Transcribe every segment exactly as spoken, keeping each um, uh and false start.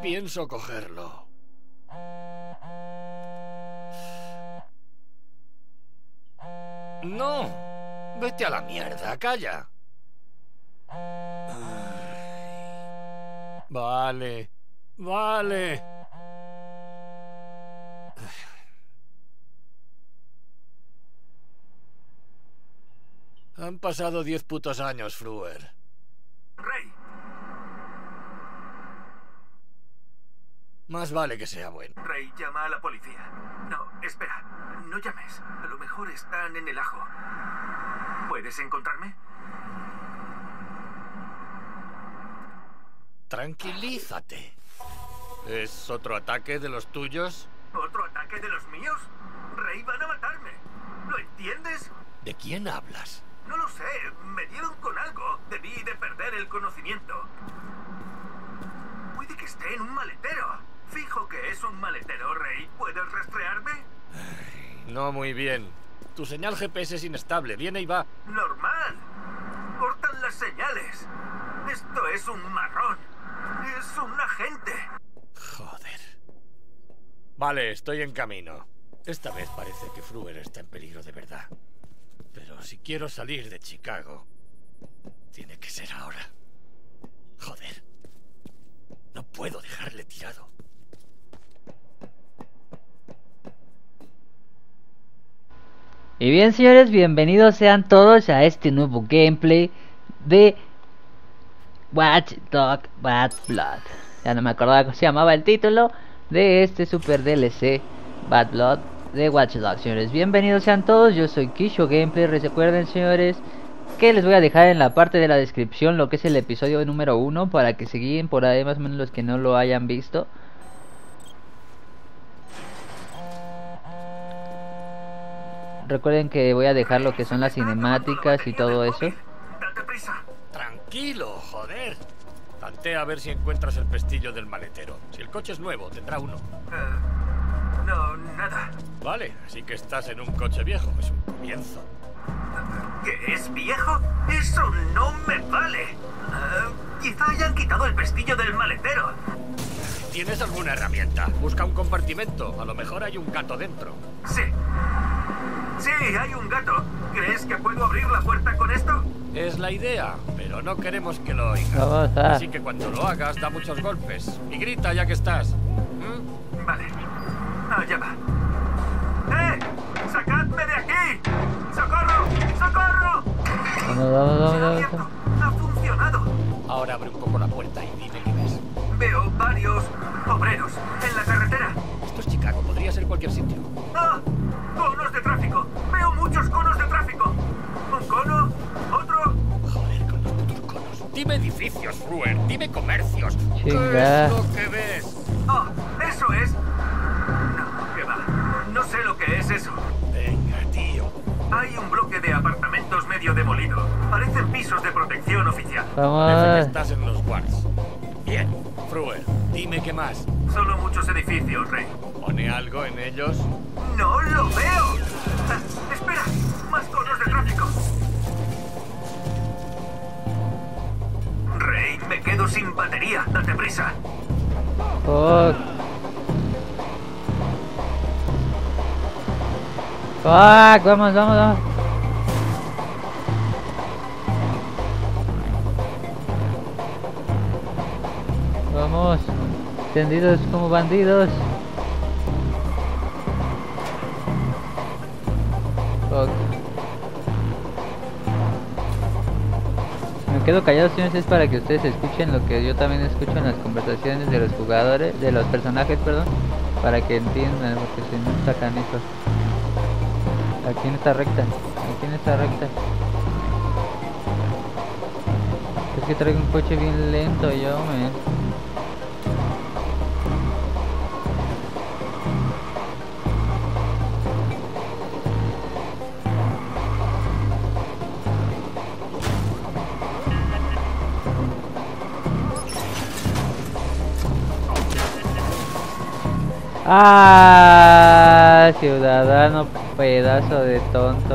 pienso cogerlo. No, vete a la mierda, calla. Vale, vale. Han pasado diez putos años, Fruer. Rey. Más vale que sea bueno. Rey, llama a la policía. No, espera. No llames. A lo mejor están en el ajo. ¿Puedes encontrarme? Tranquilízate. ¿Es otro ataque de los tuyos? ¿Otro ataque de los míos? Rey, van a matarme. ¿Lo entiendes? ¿De quién hablas? No lo sé. Me dieron con algo. Debí de perder el conocimiento. Puede que esté en un maletero. Fijo que es un maletero, Rey. ¿Puedes rastrearme? Ay, no muy bien. Tu señal G P S es inestable. Viene y va. Normal. Cortan las señales. Esto es un marrón. Es un agente. Joder. Vale, estoy en camino. Esta vez parece que Fruer está en peligro de verdad. Pero si quiero salir de Chicago, tiene que ser ahora. Joder. No puedo dejarle tirado. Y bien, señores, bienvenidos sean todos a este nuevo gameplay de Watch Dogs Bad Blood. Ya no me acordaba cómo se llamaba el título de este super D L C Bad Blood de Watch Dogs, señores. Bienvenidos sean todos, yo soy Kisho Gameplay. Recuerden, señores, que les voy a dejar en la parte de la descripción lo que es el episodio número uno para que se guíen por ahí, más o menos los que no lo hayan visto. Recuerden que voy a dejar lo que son las cinemáticas y todo eso. Date prisa. Tranquilo, joder. Tantea a ver si encuentras el pestillo del maletero. Si el coche es nuevo, tendrá uno. Uh, no, nada. Vale, así que estás en un coche viejo. Es un comienzo. ¿Que es viejo? Eso no me vale. Uh, quizá hayan quitado el pestillo del maletero. ¿Tienes alguna herramienta? Busca un compartimento. A lo mejor hay un gato dentro. Sí. Sí, hay un gato. ¿Crees que puedo abrir la puerta con esto? Es la idea, pero no queremos que lo oigas. Vamos a... Así que cuando lo hagas, da muchos golpes. Y grita ya que estás. ¿Mm? Vale. Allá va. ¡Eh! ¡Sacadme de aquí! ¡Socorro! ¡Socorro! Vamos, vamos, Se ha vamos, abierto. vamos. Ha funcionado. Ahora abre un poco la puerta y dime qué ves. Veo varios obreros en la carretera. Esto es Chicago, podría ser cualquier sitio. ¡Ah! ¡Conos de tráfico! ¡Veo muchos conos de tráfico! ¿Un cono? ¿Otro? Joder, con los putos conos. Dime edificios, Fruer. Dime comercios. ¿Qué Chinga. es lo que ves? ¡Oh! ¡Eso es! No, que va. No sé lo que es eso. Venga, tío. Hay un bloque de apartamentos medio demolido. Parecen pisos de protección oficial. Parece que Vamos. estás en los wards. Bien, Fruer, dime qué más. Solo muchos edificios, Rey. ¿Pone algo en ellos? ¡No lo veo! Ah, ¡espera! ¡Más conos de tráfico! Rey, me quedo sin batería. Date prisa. Fuck. Fuck, vamos, vamos, vamos. Vamos, tendidos como bandidos. Fuck. Me quedo callado, señores, es para que ustedes escuchen lo que yo también escucho en las conversaciones de los jugadores, de los personajes, perdón, para que entiendan, porque si no está canijo. Aquí en esta recta, aquí en esta recta. Es que traigo un coche bien lento yo, man. Ah, ciudadano, pedazo de tonto.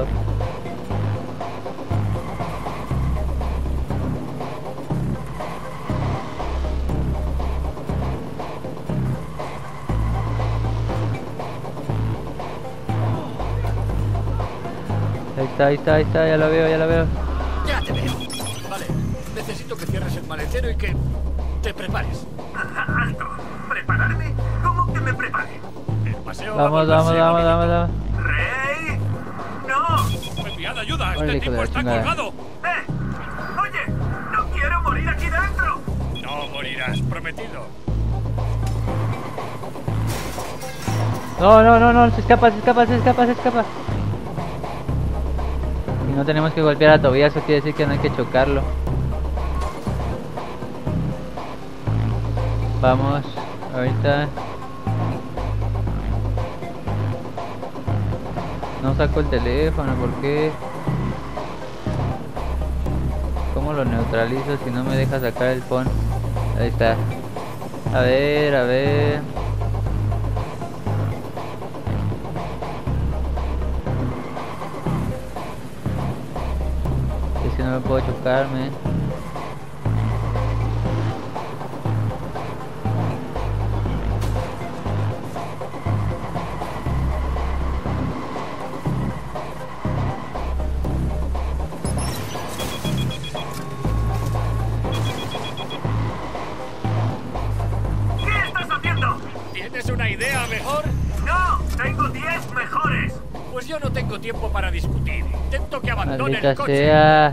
está, ahí está, ahí está, ya lo veo, ya lo veo. Ya te veo. Vale, necesito que cierres el maletero y que te prepares. Alto. ¿Prepararme? ¿Cómo que me prepare? El paseo Vamos, va a vamos, volverse vamos, vamos, movidito. vamos. ¡Rey! ¡No! Enviad ayuda, Órale, este hijo de tipo la está chingada. colgado. ¡Eh! ¡Oye! ¡No quiero morir aquí dentro! No morirás, prometido. No, no, no, no, se escapa, se escapa, se escapa, se escapa. Y no tenemos que golpear a Tobías, eso quiere decir que no hay que chocarlo. Vamos, ahorita. No saco el teléfono, ¿por qué? ¿Cómo lo neutralizo si no me deja sacar el phone? Ahí está. A ver, a ver. Es que no me puedo chocarme. ¿Qué estás haciendo? ¿Tienes una idea mejor? ¡No! ¡Tengo diez mejores! Pues yo no tengo tiempo para discutir. Intento que abandone Maldita el coche. sea.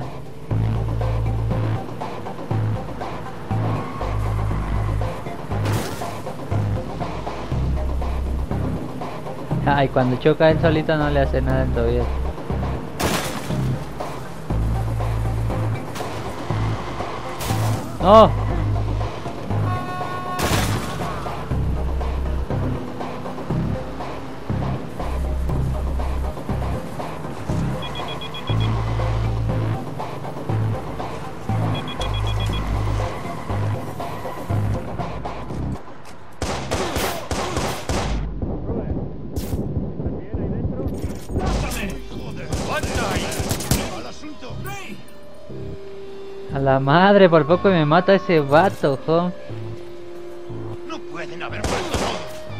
Ay, cuando choca él solito no le hace nada todavía. ¡No! A la madre, por poco me mata ese vato, jo. No pueden haber muerto todos.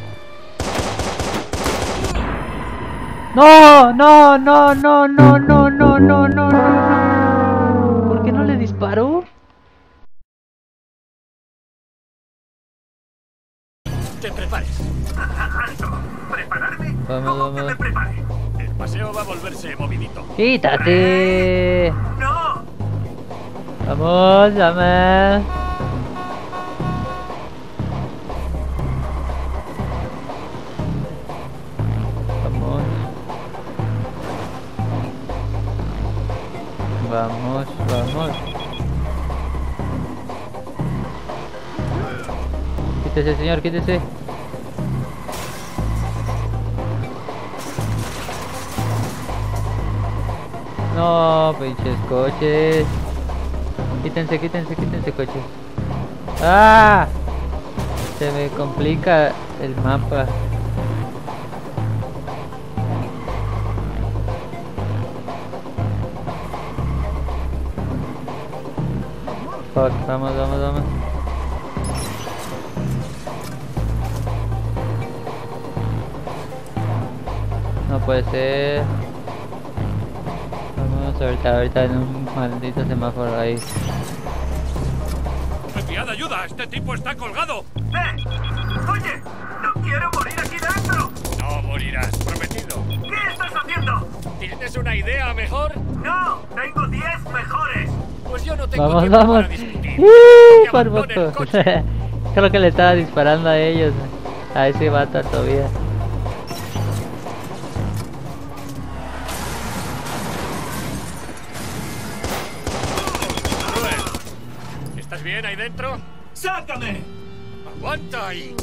No, no, no, no, no, no, no, no, no, no. ¿Por qué no le disparó? Te prepares. ¡Alto! ¿Prepararme? Vamos, ¿Cómo que vamos. me prepare? El paseo va a volverse movidito. ¡Quítate! ¡No! Vamos, dame. Vamos. Vamos, vamos. Quítese, señor, quítese. No, pinches coches. Quítense, quítense, quítense, coches. ¡Ah! Se me complica el mapa. Fuck, vamos, vamos, vamos. No puede ser. Vamos, ahorita, ahorita en un maldito semáforo ahí. Enviad ayuda, este tipo está colgado. ¡Eh! ¡Oye! ¡No quiero morir aquí dentro! No morirás, prometido. ¿Qué estás haciendo? ¿Tienes una idea mejor? ¡No! ¡Tengo diez mejores! Pues yo no tengo Vamos, tiempo vamos. para discutir. ¡Uh! Que Por abandone el poco. coche. Creo que le estaba disparando a ellos. A ese vato todavía. Ruel, ¿estás bien ahí dentro? ¡Sácame! ¡Aguanta ahí!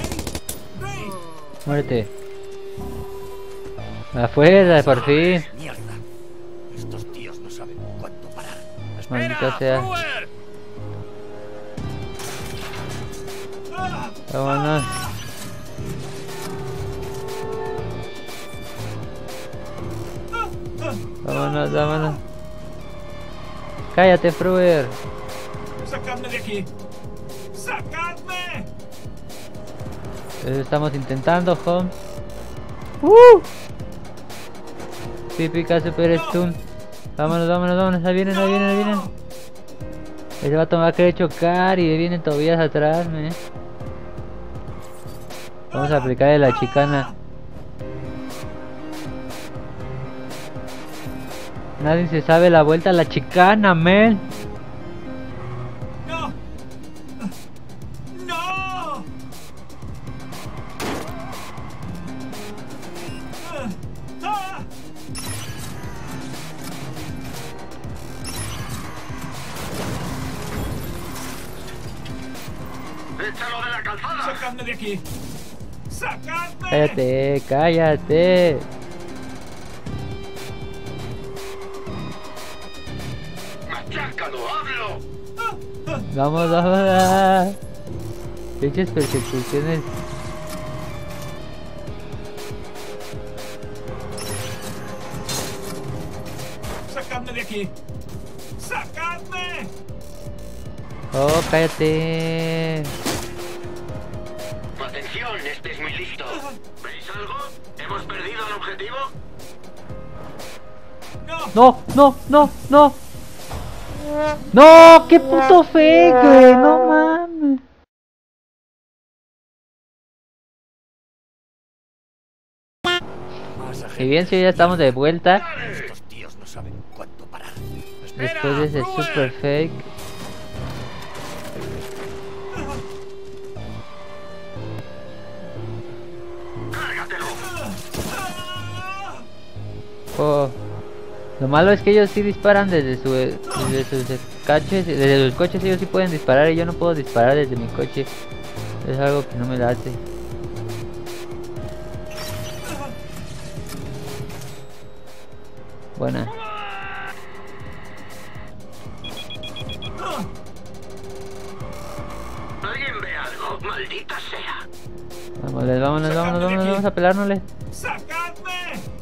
Muérete. Afuera, por fin. ¡Mierda! Estos tíos no saben cuánto parar. Maldita ¡Espera, sea. Ruel! Vámonos. Vámonos, vámonos. Cállate, Fruer. ¡Sacadme de aquí! ¡Sacadme! Eso estamos intentando, Holmes. ¡Uh! Típica super stun. Vámonos, vámonos, vámonos. Ahí vienen, ahí vienen, ahí vienen. Ese vato me va a querer chocar y vienen Tobías atrás, me. Vamos a aplicarle la chicana. Nadie se sabe la vuelta a la chicana, men. ¡No! ¡No! ¡Ah! ¡Échalo de la calzada! ¡Sacadme de aquí! ¡Sacadme! Cállate, cállate. ¡Machácalo, hazlo! Vamos, vamos. Pinches persecuciones. ¡Sacadme de aquí! ¡Sacadme! Oh, cállate. ¡Atención! ¡Estés muy listo! ¿Veis algo? ¿Hemos perdido el objetivo? ¡No! No, no, no, no. No, qué puto fake, güey. No mames. Más agentes. Y bien, si ya estamos de vuelta. Estos tíos no saben cuánto parar. Después de ese super fake. ¡Cárgatelo! Oh. Lo malo es que ellos sí disparan desde su desde sus coches, desde sus coches ellos sí pueden disparar y yo no puedo disparar desde mi coche. Es algo que no me late. Buena. ¿Alguien ve algo? ¡Maldita sea! Vámonos, vámonos, vámonos, vámonos, vamos a pelárnosle. ¡Sacadme!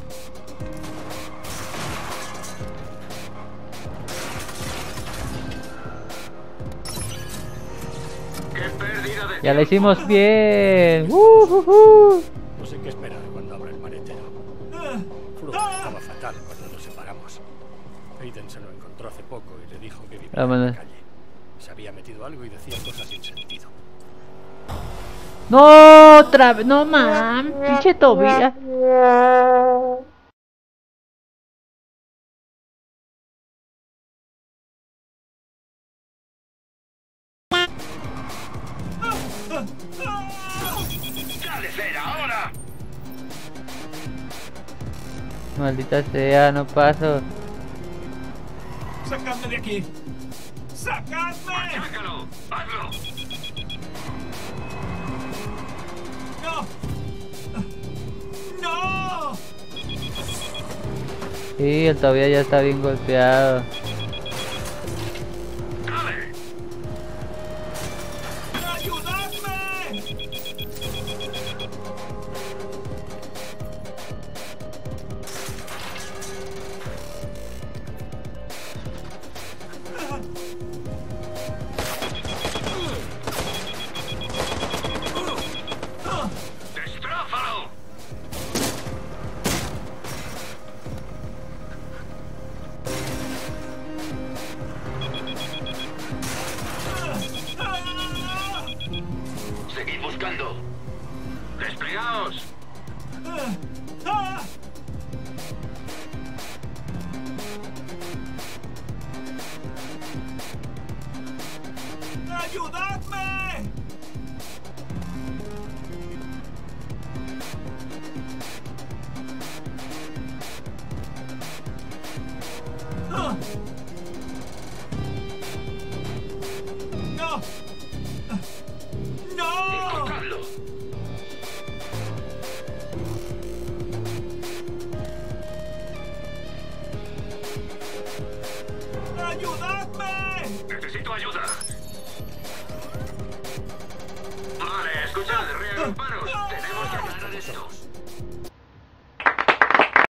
¡Qué pérdida de Ya la tiempo! hicimos bien. Uh, uh, uh. No sé qué esperar cuando abra el maletero. Flo estaba fatal cuando nos separamos. Aiden se lo encontró hace poco y le dijo que vivía Vámonos. en la calle. Se había metido algo y decía cosas sin sentido. No, otra vez, no mames, pinche Tobías. ¡Dale cera ahora! Maldita sea, no paso. ¡Sacadme de aquí! ¡Sacadme! ¡Machácalo! ¡Hazlo! ¡No! ¡No! Sí, el Tobías ya está bien golpeado. ¡Dale! ¡Ayudadme! ¡Destrózalo! Seguid buscando. ¡Desplegaos! ¡Ah! ¡Ayudadme! ¡Ah! ¡No! ¡No! ¡Encontradlo! ¡Ayudadme! ¡Necesito ayuda! Vale, escuchad, reagruparos. Tenemos que aclarar esto.